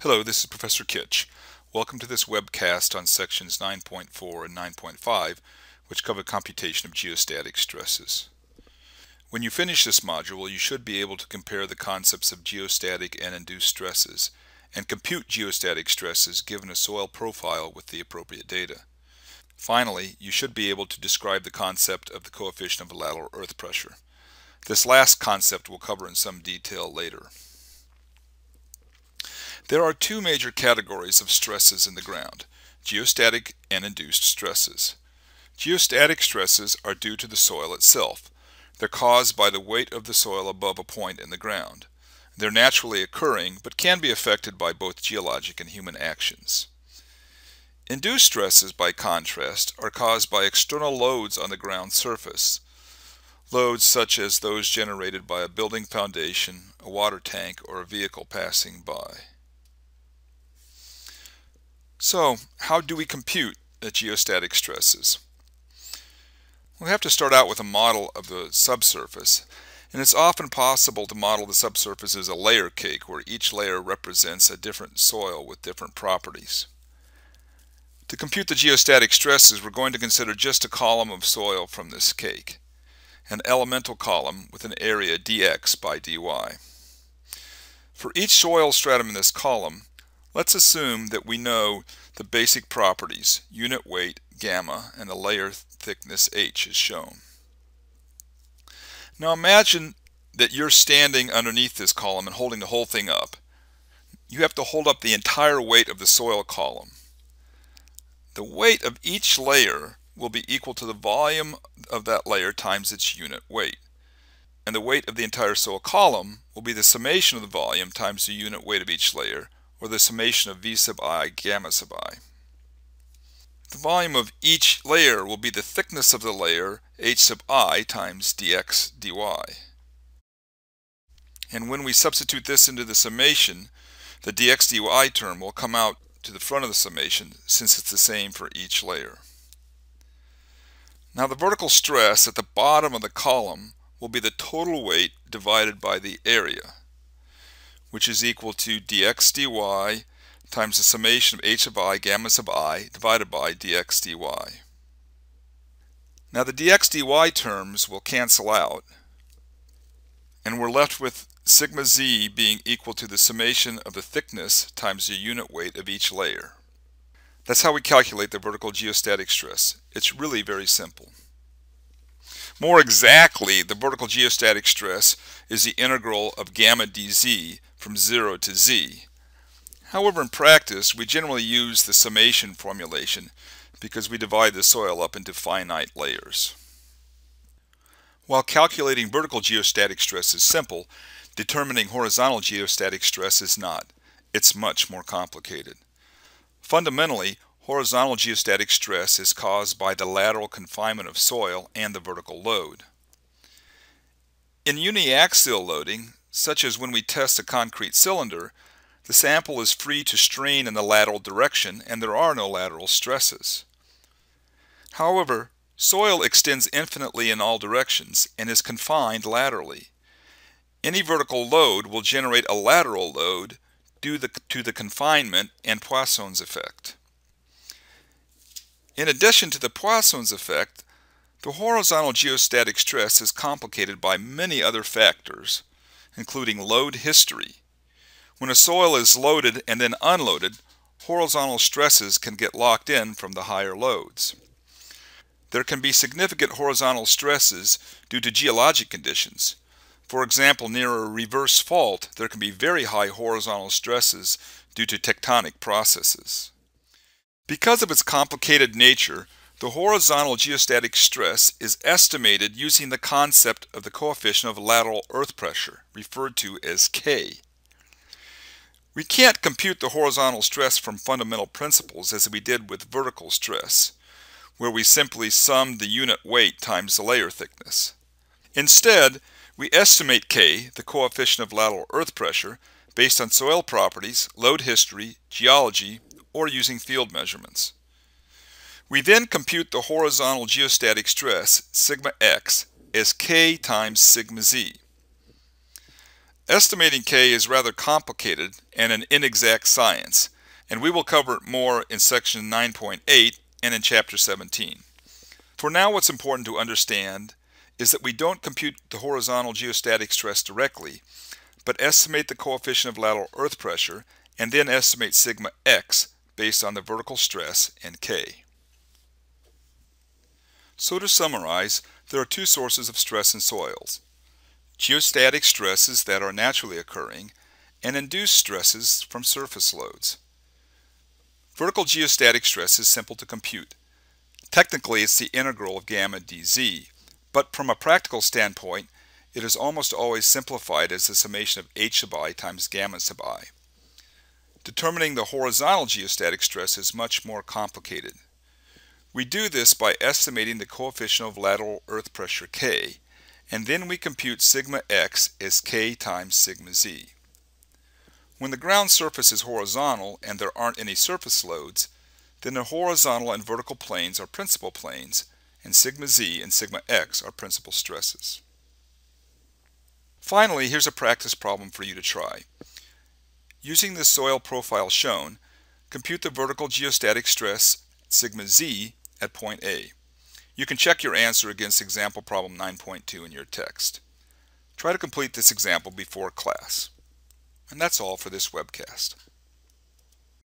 Hello, this is Professor Kitch. Welcome to this webcast on sections 9.4 and 9.5, which cover computation of geostatic stresses. When you finish this module, you should be able to compare the concepts of geostatic and induced stresses and compute geostatic stresses given a soil profile with the appropriate data. Finally, you should be able to describe the concept of the coefficient of lateral earth pressure. This last concept we'll cover in some detail later. There are two major categories of stresses in the ground: geostatic and induced stresses. Geostatic stresses are due to the soil itself. They're caused by the weight of the soil above a point in the ground. They're naturally occurring, but can be affected by both geologic and human actions. Induced stresses, by contrast, are caused by external loads on the ground surface. Loads such as those generated by a building foundation, a water tank, or a vehicle passing by. So, how do we compute the geostatic stresses? We have to start out with a model of the subsurface, and it's often possible to model the subsurface as a layer cake where each layer represents a different soil with different properties. To compute the geostatic stresses, we're going to consider just a column of soil from this cake, an elemental column with an area dx by dy. For each soil stratum in this column, let's assume that we know the basic properties, unit weight, gamma, and the layer thickness h is shown. Now imagine that you're standing underneath this column and holding the whole thing up. You have to hold up the entire weight of the soil column. The weight of each layer will be equal to the volume of that layer times its unit weight. And the weight of the entire soil column will be the summation of the volume times the unit weight of each layer, or the summation of V sub I gamma sub I. The volume of each layer will be the thickness of the layer h sub I times dx dy. And when we substitute this into the summation, the dx dy term will come out to the front of the summation since it's the same for each layer. Now the vertical stress at the bottom of the column will be the total weight divided by the area, which is equal to dx dy times the summation of h sub I gamma sub I divided by dx dy. Now the dx dy terms will cancel out, and we're left with sigma z being equal to the summation of the thickness times the unit weight of each layer. That's how we calculate the vertical geostatic stress. It's really very simple. More exactly, the vertical geostatic stress is the integral of gamma dz from 0 to z. However, in practice, we generally use the summation formulation because we divide the soil up into finite layers. While calculating vertical geostatic stress is simple, determining horizontal geostatic stress is not. It's much more complicated. Fundamentally, horizontal geostatic stress is caused by the lateral confinement of soil and the vertical load. In uniaxial loading, such as when we test a concrete cylinder, the sample is free to strain in the lateral direction and there are no lateral stresses. However, soil extends infinitely in all directions and is confined laterally. Any vertical load will generate a lateral load due to the confinement and Poisson's effect. In addition to the Poisson's effect, the horizontal geostatic stress is complicated by many other factors, including load history. When a soil is loaded and then unloaded, horizontal stresses can get locked in from the higher loads. There can be significant horizontal stresses due to geologic conditions. For example, near a reverse fault, there can be very high horizontal stresses due to tectonic processes. Because of its complicated nature, the horizontal geostatic stress is estimated using the concept of the coefficient of lateral earth pressure, referred to as K. We can't compute the horizontal stress from fundamental principles as we did with vertical stress, where we simply summed the unit weight times the layer thickness. Instead, we estimate K, the coefficient of lateral earth pressure, based on soil properties, load history, geology, or using field measurements. We then compute the horizontal geostatic stress, sigma x, as K times sigma z. Estimating K is rather complicated and an inexact science, and we will cover it more in section 9.8 and in chapter 17. For now, what's important to understand is that we don't compute the horizontal geostatic stress directly, but estimate the coefficient of lateral earth pressure and then estimate sigma x based on the vertical stress in K. So to summarize, there are two sources of stress in soils: geostatic stresses that are naturally occurring and induced stresses from surface loads. Vertical geostatic stress is simple to compute. Technically, it's the integral of gamma dz, but from a practical standpoint, it is almost always simplified as the summation of h sub I times gamma sub I. Determining the horizontal geostatic stress is much more complicated. We do this by estimating the coefficient of lateral earth pressure K, and then we compute sigma x as K times sigma z. When the ground surface is horizontal and there aren't any surface loads, then the horizontal and vertical planes are principal planes, and sigma z and sigma x are principal stresses. Finally, here's a practice problem for you to try. Using the soil profile shown, compute the vertical geostatic stress sigma z at point A. You can check your answer against example problem 9.2 in your text. Try to complete this example before class. And that's all for this webcast.